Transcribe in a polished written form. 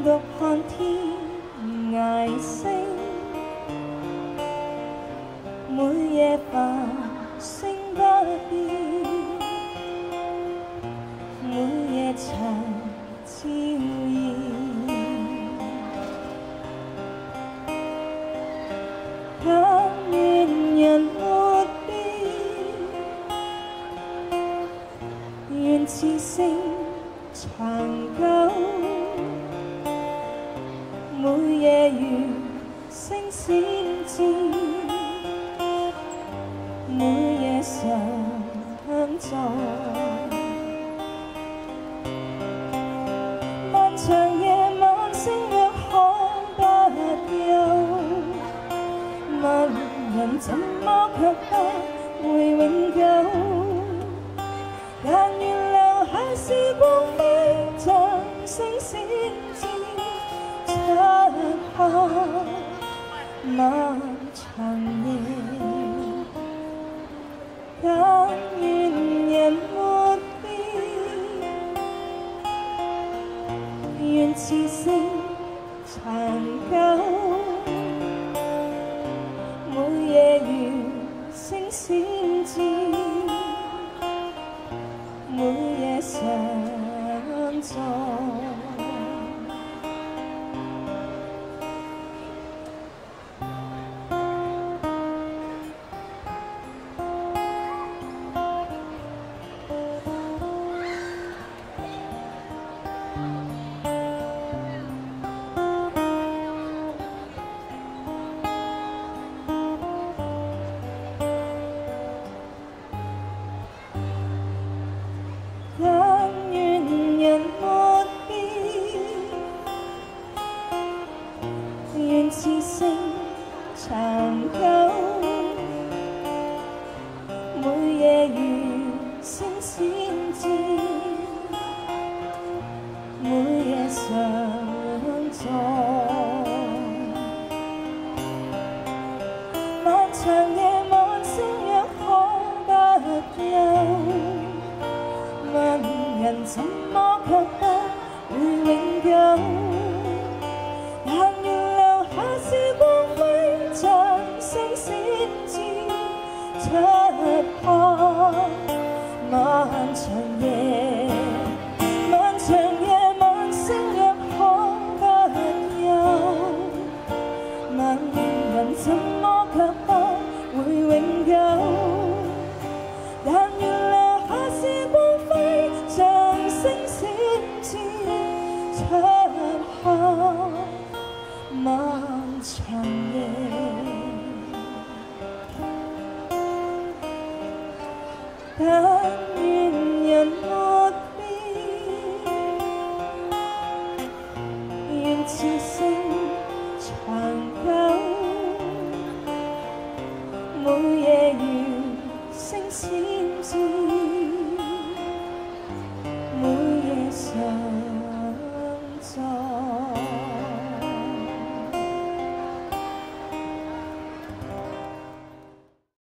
獨看天涯星，每夜繁星不變，每夜長照耀。但願人沒變，願此星長久。每夜如星閃照，每夜常在。漫長夜晚星若可不休，問人怎麼卻不會永久？但願留下時光輝，像星閃照。出看漫長夜，但願人沒變，願此星長久。每夜如星閃照，每夜常在。但願人沒變，願此星長久。每夜如星閃照，每夜常在。漫長夜晚星若可不休，問人怎麼卻不會永久？但願留下時光輝，像星閃照。出看漫長夜，漫長夜晚星若可不休，問人怎麼卻不會永久？但願留下時光輝，像星閃照。出看漫長夜，但願人沒變，願此星長久。每夜如星閃照。